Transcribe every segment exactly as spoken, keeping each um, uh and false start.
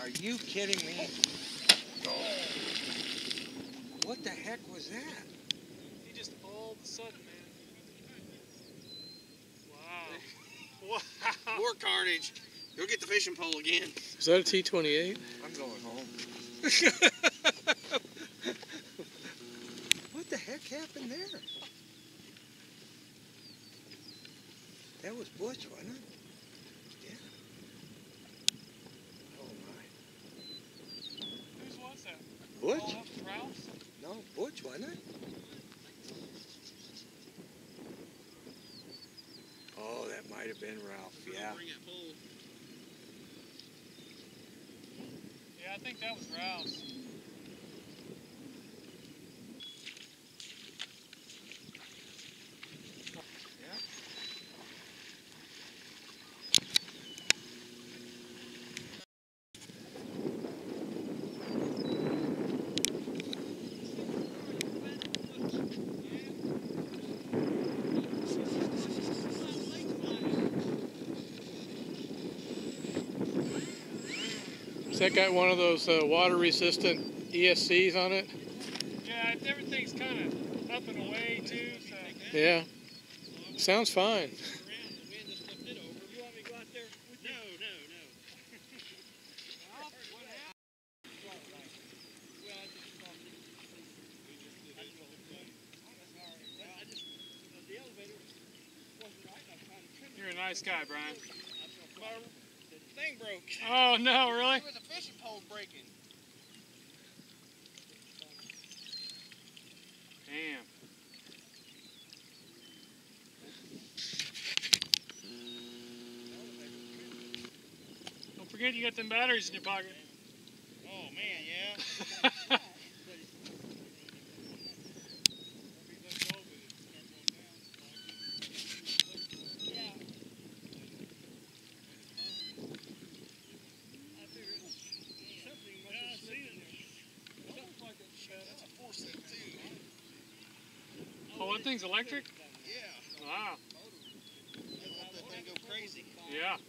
Are you kidding me? What the heck was that? He just all of a sudden, man. Wow. Wow. More carnage. Go get the fishing pole again. Is that a T twenty-eight? I'm going home. What the heck happened there? That was Butch, wasn't it? Yeah. Oh my. Whose was that? Butch? Oh, Ralph's? No, Butch, wasn't it? Oh, that might have been Ralph, yeah. Bring that pole. Yeah, I think that was Ralph's. Has that got one of those uh, water-resistant E S Cs on it? Yeah, everything's kind of up and away too. So. Yeah. Sounds fine. You want me to go out there? No, no, no. You're a nice guy, Brian. The thing broke. Oh no, really? It was a fishing pole breaking. Damn. Don't forget you got them batteries in your pocket. Oh man, yeah. Oh, that thing's electric? Yeah. Wow. Let that thing go crazy. Yeah.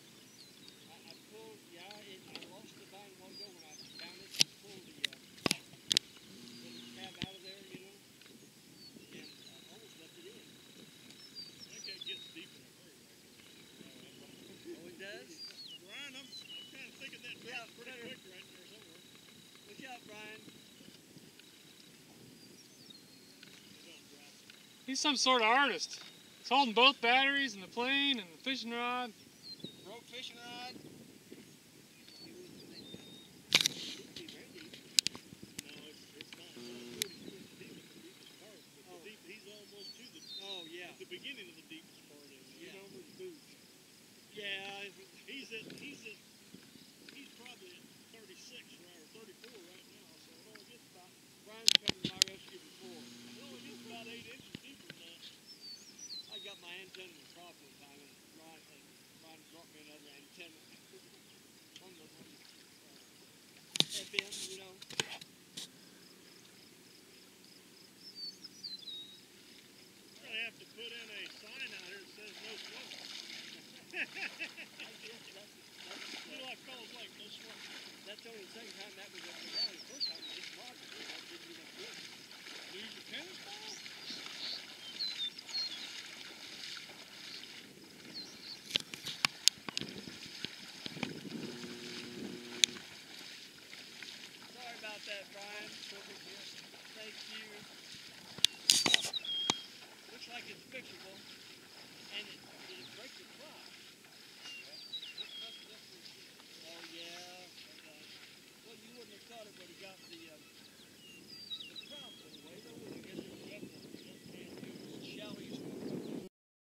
He's some sort of artist. He's holding both batteries and the plane and the fishing rod. Broke fishing rod. Oh yeah. The beginning of the deepest part of it. You know, with the boots. Yeah, he's at he's at he's probably at thirty-six right or thirty-four right now. So it only gets about Brian's covered my rescue before. It only gets about eight inches deeper than that. I got my antenna in the trough one time and Brian and Brian brought me another antenna on the on the uh, F M, you know. Have to put in a sign out here that says no swimming. You know, I fellas like no swimming. That's only the second time that was up and down. The first time was just logging. I didn't even do it. Lose your tennis ball? Sorry about that, Brian. Thank you. Looks like it's fixable, and it, it breaks the fly. Oh yeah. Well, you wouldn't have caught it, but he got the. Uh,